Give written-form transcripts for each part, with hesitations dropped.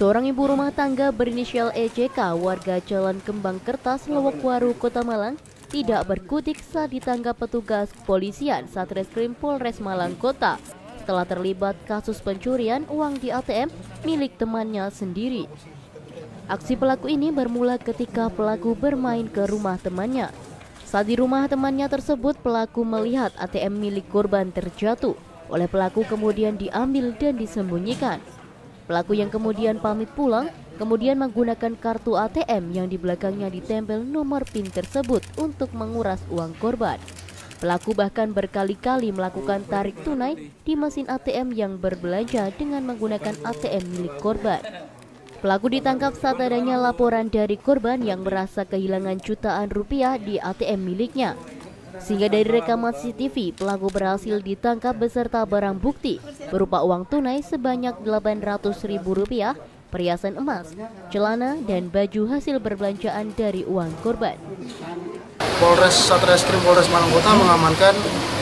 Seorang ibu rumah tangga berinisial EJK warga Jalan Kembang Kertas, Lowokwaru, Kota Malang tidak berkutik saat ditangkap petugas kepolisian Satreskrim Polres Malang Kota setelah terlibat kasus pencurian uang di ATM milik temannya sendiri. Aksi pelaku ini bermula ketika pelaku bermain ke rumah temannya. Saat di rumah temannya tersebut, pelaku melihat ATM milik korban terjatuh. Oleh pelaku kemudian diambil dan disembunyikan. Pelaku yang kemudian pamit pulang, kemudian menggunakan kartu ATM yang di belakangnya ditempel nomor PIN tersebut untuk menguras uang korban. Pelaku bahkan berkali-kali melakukan tarik tunai di mesin ATM yang berbelanja dengan menggunakan ATM milik korban. Pelaku ditangkap saat adanya laporan dari korban yang merasa kehilangan jutaan rupiah di ATM miliknya. Sehingga dari rekaman CCTV, pelaku berhasil ditangkap beserta barang bukti berupa uang tunai sebanyak Rp800.000, perhiasan emas, celana, dan baju hasil berbelanjaan dari uang korban. Polres Satreskrim Polres Malang Kota mengamankan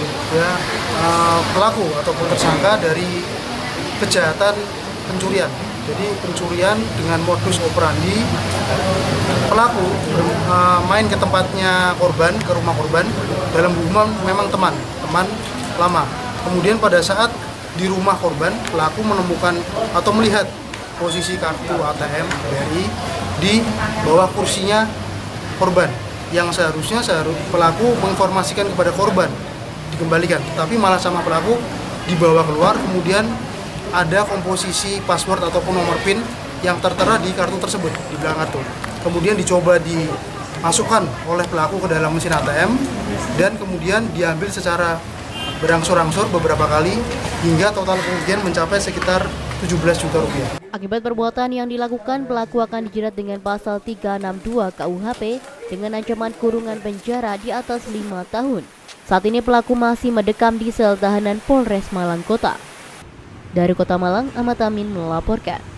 pelaku ataupun tersangka dari kejahatan pencurian. Jadi pencurian dengan modus operandi, pelaku main ke tempatnya korban, ke rumah korban, dalam hubungan memang teman lama. Kemudian pada saat di rumah korban, pelaku menemukan atau melihat posisi kartu ATM BRI di bawah kursinya korban, yang seharusnya pelaku menginformasikan kepada korban dikembalikan, tapi malah sama pelaku dibawa keluar. Kemudian ada komposisi password ataupun nomor PIN yang tertera di kartu tersebut, di belakang kartu. Kemudian dicoba dimasukkan oleh pelaku ke dalam mesin ATM dan kemudian diambil secara berangsur-angsur beberapa kali hingga total kerugian mencapai sekitar 17 juta rupiah. Akibat perbuatan yang dilakukan, pelaku akan dijerat dengan pasal 362 KUHP dengan ancaman kurungan penjara di atas 5 tahun. Saat ini pelaku masih mendekam di sel tahanan Polres Malang Kota. Dari Kota Malang, Ahmad Amin melaporkan.